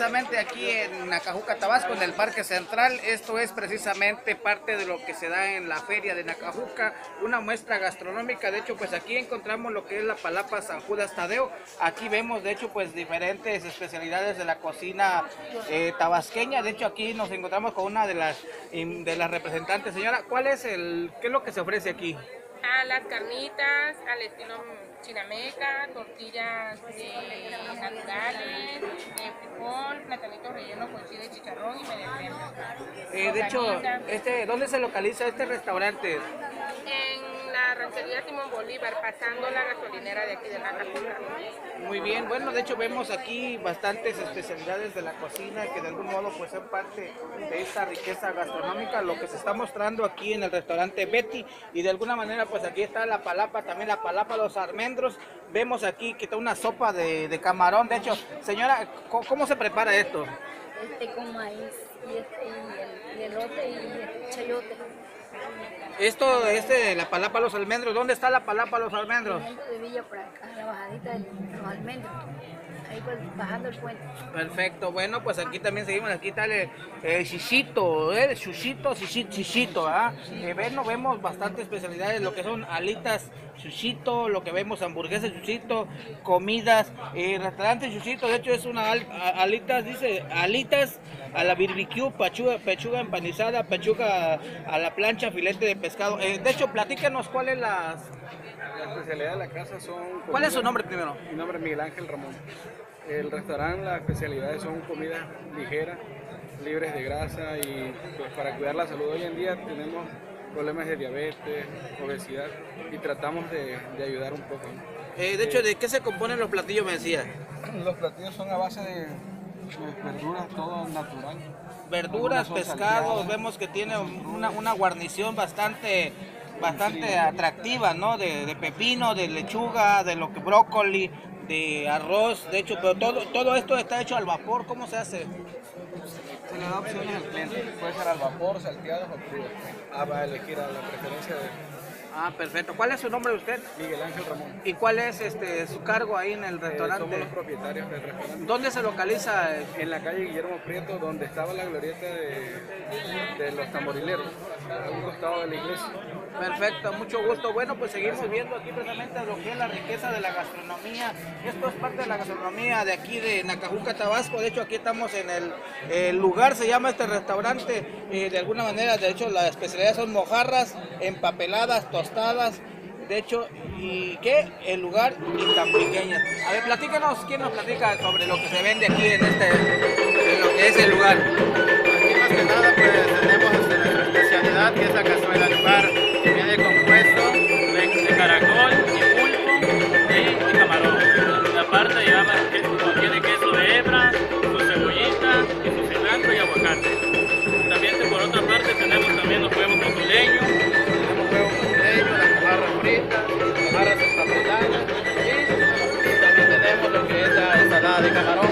precisamente aquí en Nacajuca, Tabasco, en el Parque Central. Esto es precisamente parte de lo que se da en la feria de Nacajuca, una muestra gastronómica. De hecho, pues aquí encontramos lo que es la palapa San Judas Tadeo. Aquí vemos, de hecho, pues diferentes especialidades de la cocina tabasqueña. De hecho, aquí nos encontramos con una de las representantes. Señora, ¿qué es lo que se ofrece aquí? A las carnitas, al estilo chinameca, tortillas naturales, frijol, platanito relleno con chile, chicharrón y media crema. De hecho, ¿dónde se localiza este restaurante? En la ranchería Simón Bolívar, pasando la gasolinera de aquí de Nacajuca. Muy bien, bueno, de hecho vemos aquí bastantes especialidades de la cocina que de algún modo pues son parte de esta riqueza gastronómica, lo que se está mostrando aquí en el restaurante Betty, y de alguna manera pues aquí está la palapa, también la palapa los almendros. Vemos aquí que está una sopa de camarón. De hecho, señora, ¿cómo se prepara esto? Con maíz y elote y chayote. Esto, de la palapa los almendros, ¿dónde está la palapa los almendros? De Villa por acá, la bajadita de los almendros, ahí pues, bajando el puente. Perfecto, bueno, pues aquí también seguimos, aquí está el chichito, chichito, ¿ah? Vemos bastantes especialidades, lo que son alitas chuchito, lo que vemos hamburguesas chuchito, comidas, restaurante chuchito. De hecho es una alitas, dice alitas a la barbecue, pechuga empanizada, pechuga a la plancha, filete de pescado. De hecho, platícanos cuál es la especialidad de la casa. ¿Cuál es su nombre primero? Mi nombre es Miguel Ángel Ramón. El restaurante, las especialidades son comidas ligeras, libres de grasa, y pues para cuidar la salud hoy en día tenemos problemas de diabetes, obesidad, y tratamos de ayudar un poco. De hecho, ¿de qué se componen los platillos, me decía? Los platillos son a base de verduras, todo natural. Verduras, pescados, vemos que tiene una guarnición bastante atractiva, ¿no? De pepino, de lechuga, de lo que brócoli, de arroz. De hecho, pero todo esto está hecho al vapor. ¿Cómo se hace? Se le da opciones al cliente, puede ser al vapor, salteados o crudos. Va a elegir a la preferencia de... Perfecto. ¿Cuál es su nombre de usted? Miguel Ángel Ramón. ¿Y cuál es su cargo ahí en el restaurante? Somos los propietarios del restaurante. ¿Dónde se localiza? En la calle Guillermo Prieto, donde estaba la glorieta de los tamborileros, a un costado de la iglesia. Perfecto, mucho gusto. Bueno, pues seguimos viendo aquí precisamente lo que es la riqueza de la gastronomía. Esto es parte de la gastronomía de aquí de Nacajuca, Tabasco. De hecho, aquí estamos en el lugar, se llama este restaurante. De alguna manera, de hecho, las especialidades son mojarras, empapeladas, tostadas. De hecho, ¿y qué? El lugar y tan pequeña. A ver, platícanos, ¿quién nos platica sobre lo que se vende aquí en lo que es el lugar? Aquí más que nada pues tenemos nuestra especialidad, que es la cazuela de lugar, que viene compuesto de caracol y pulpo y camarón. Y aparte contiene queso de hebra, su cebollita y su cilantro y aguacate. También por otra parte tenemos también los huevos cotuleños, las mojarras fritas, las mojarras empapelladas, y también tenemos lo que es la ensalada de camarón.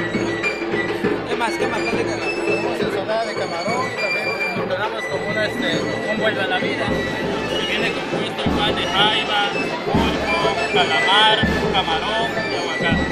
¿Qué más? Tenemos ensalada de camarón y también lo tenemos como un vuelve a la vida, que viene compuesto igual de jaiba, pulpo, calamar, camarón y aguacate.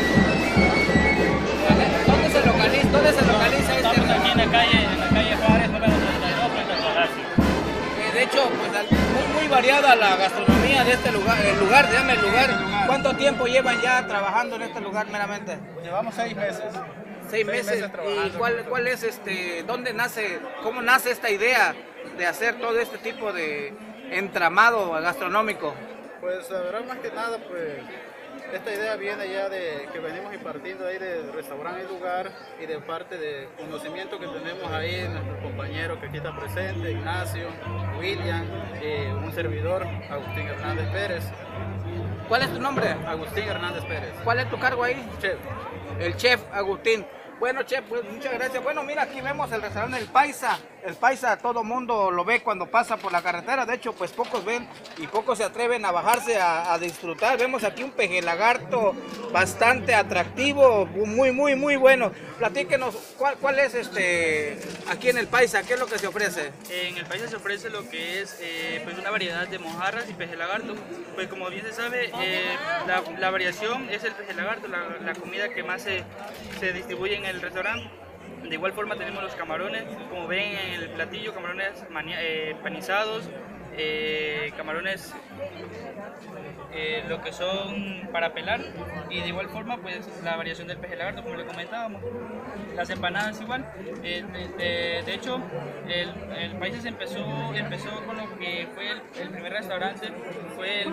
¿Dónde se localiza este? Estamos aquí en la calle Juárez, número 32, frente al Palacio. De hecho, pues muy variada la gastronomía de este lugar. El lugar. ¿Cuánto tiempo llevan ya trabajando en este lugar meramente? Llevamos 6 meses. 6 meses. ¿Y cuál es cómo nace esta idea de hacer todo este tipo de entramado gastronómico? Pues la verdad, más que nada, pues esta idea viene ya de que venimos impartiendo ahí del restaurante y lugar, y de parte de conocimiento que tenemos ahí nuestros compañeros que aquí está presente, Ignacio, William, un servidor, Agustín Hernández Pérez. ¿Cuál es tu nombre? Agustín Hernández Pérez. ¿Cuál es tu cargo ahí? Chef. El chef Agustín. Bueno, chef, pues muchas gracias. Bueno, mira, aquí vemos el restaurante El Paisa. El Paisa, todo mundo lo ve cuando pasa por la carretera. De hecho, pues pocos ven y pocos se atreven a bajarse a disfrutar. Vemos aquí un peje lagarto bastante atractivo, muy bueno. Platíquenos, ¿cuál es aquí en El Paisa? ¿Qué es lo que se ofrece? En El Paisa se ofrece lo que es pues una variedad de mojarras y peje lagarto. Pues como bien se sabe, la variación es el peje lagarto, la comida que más se distribuye en el restaurante. De igual forma tenemos los camarones, como ven en el platillo, camarones panizados, camarones lo que son para pelar, y de igual forma pues la variación del peje lagarto, como le comentábamos. Las empanadas igual. De hecho el país empezó con lo que fue el primer restaurante, fue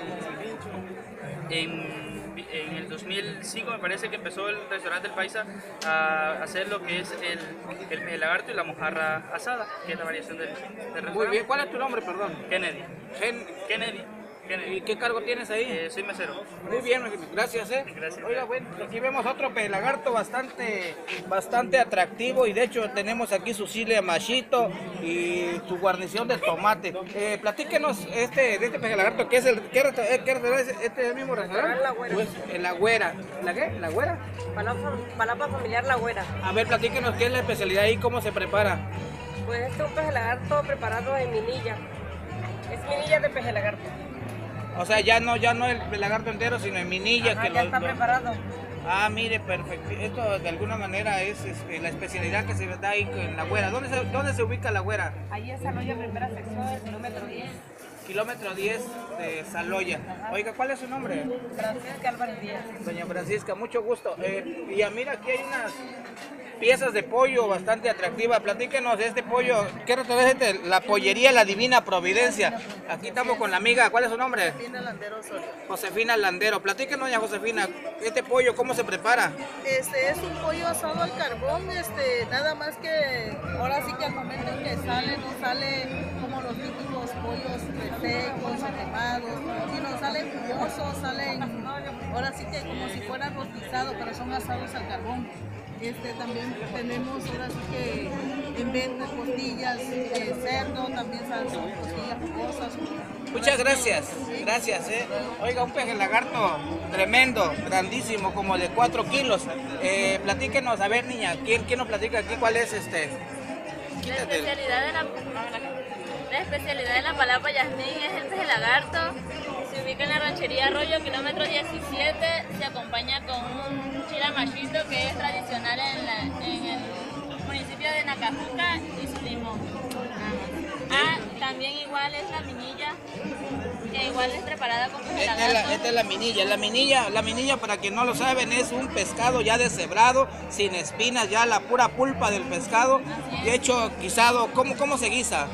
en el 2005 me parece que empezó el restaurante El Paisa a hacer lo que es el peje lagarto y la mojarra asada, que es la variación del restaurante. Muy bien, ¿cuál es tu nombre, perdón? Kennedy. Kennedy. Kennedy. ¿Y qué cargo tienes ahí? Soy mesero. Muy bien, gracias. Gracias. Oiga, bueno, aquí vemos otro peje lagarto bastante atractivo, y de hecho tenemos aquí su chile machito y su guarnición de tomate. Platíquenos de este peje lagarto, ¿qué es ¿qué restaurante es este mismo restaurante? La Güera. Pues, La Güera. ¿La qué? ¿La Güera? Palapa familiar La Güera. A ver, platíquenos qué es la especialidad y cómo se prepara. Pues este es un peje lagarto preparado en minilla. Es minilla de peje lagarto. O sea, ya no el lagarto entero, sino en minilla. Ajá, que ya está preparado. Ah, mire, perfecto. Esto de alguna manera es la especialidad que se da ahí en La Güera. ¿Dónde se ubica La Güera? Ahí es Saloya, primera sección, el kilómetro 10. Kilómetro 10 de Saloya. Oiga, ¿cuál es su nombre? Francisca Álvarez Díaz. Doña Francisca, mucho gusto. Y mira, aquí hay unas piezas de pollo bastante atractivas. Platíquenos de este pollo. ¿Qué restaurante es este? La Pollería La Divina Providencia. Aquí estamos con la amiga. ¿Cuál es su nombre? Josefina Landero Soria. Josefina Landero. Platíquenos, doña Josefina, este pollo, ¿cómo se prepara? Es un pollo asado al carbón, nada más que ahora sí que al momento en que sale, no sale como los típicos pollos secos o quemados, sino salen jugosos, salen ahora sí que como si fueran rostizados, pero son asados al carbón. También tenemos ahora sí que en venta costillas de cerdo, también son costillas jugosas. Muchas gracias, gracias. Oiga, un peje lagarto tremendo, grandísimo, como de 4 kilos. Platíquenos, a ver niña, ¿quién nos platica aquí cuál es La especialidad de la palapa Yasmín es el peje lagarto. Se ubica en la ranchería Arroyo, kilómetro 17. Se acompaña con un chile machito que es tradicional en el municipio de Nacajuca y su limón. También igual es la minilla, que igual es preparada con peje lagarto. Esta es la minilla. La minilla, para quien no lo saben, es un pescado ya deshebrado, sin espinas, ya la pura pulpa del pescado. De hecho, guisado. ¿Cómo se guisa?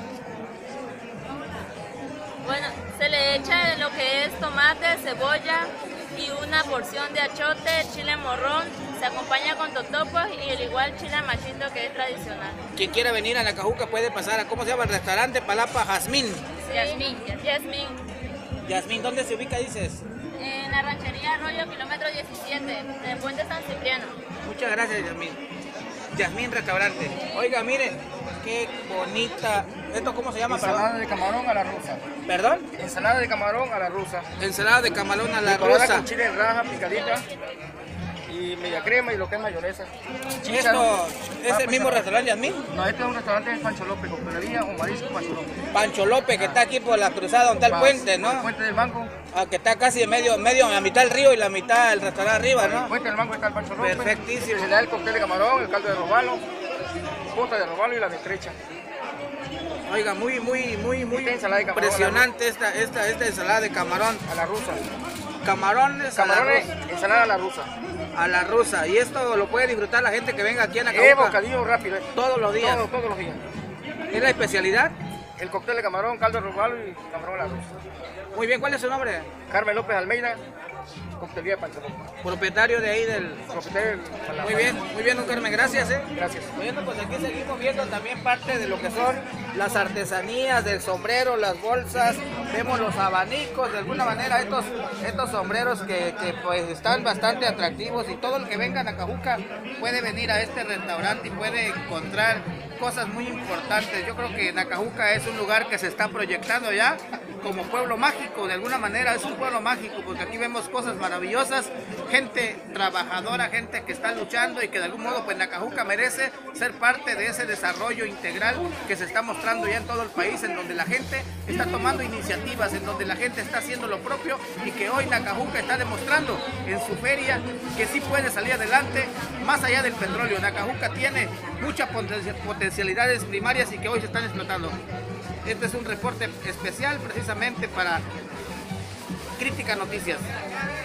Bueno, se le echa lo que es tomate, cebolla y una porción de achote, chile morrón. Se acompaña con totopos y el igual chile machito que es tradicional. Quien quiera venir a Nacajuca puede pasar a, ¿cómo se llama el restaurante? Palapa Jazmín. Yasmín. Yasmín, ¿dónde se ubica, dices? En la ranchería Arroyo, kilómetro 17, en el puente San Cipriano. Muchas gracias, Yasmín. Yasmín Restaurante. Oiga, miren, qué bonita. ¿Esto cómo se llama? Ensalada de camarón a la rusa. ¿Perdón? Ensalada de camarón a la rusa. Ensalada de camarón a la preparada rusa. Con chile en raja, picadita. Y media crema y lo que es mayonesa. ¿Esto es el mismo restaurante, Yasmín? No, este es un restaurante de Pancho López, con pelería o marisco Pancho López. Pancho López, que está aquí por la cruzada donde está el puente, ¿no? El puente del banco. Que está casi en medio, la mitad del río y la mitad del restaurante arriba, ¿no? El puente del banco está el Pancho López. Perfectísimo. Se le da el cóctel de camarón, el caldo de robalo, posta de robalo y la mestrecha. Oiga, muy impresionante esta ensalada de camarón. A la rusa. Camarones ensalada a la rusa. A la rusa. Y esto lo puede disfrutar la gente que venga aquí a Nacajuca. Bocadillo rápido. Todos los días. Todos los días. ¿Es la especialidad? El cóctel de camarón, caldo de robalo y camarón a la rusa. Muy bien, ¿cuál es su nombre? Carmen López Almeida, coctelería de Pancho López. Propietario de ahí del... Muy bien, don Carmen, gracias. Gracias. Bueno, pues aquí seguimos viendo también parte de lo que son las artesanías del sombrero, las bolsas, vemos los abanicos, de alguna manera estos sombreros que pues están bastante atractivos, y todo el que venga a Nacajuca puede venir a este restaurante y puede encontrar cosas muy importantes. Yo creo que Nacajuca es un lugar que se está proyectando ya como pueblo mágico, de alguna manera es un pueblo mágico, porque aquí vemos cosas maravillosas gente trabajadora, gente que está luchando y que de algún modo pues Nacajuca merece ser parte de ese desarrollo integral que se está mostrando ya en todo el país, en donde la gente está tomando iniciativas, en donde la gente está haciendo lo propio y que hoy Nacajuca está demostrando en su feria que sí puede salir adelante más allá del petróleo. Nacajuca tiene muchas potencialidades primarias y que hoy se están explotando. Este es un reporte especial precisamente para Crítica Noticias.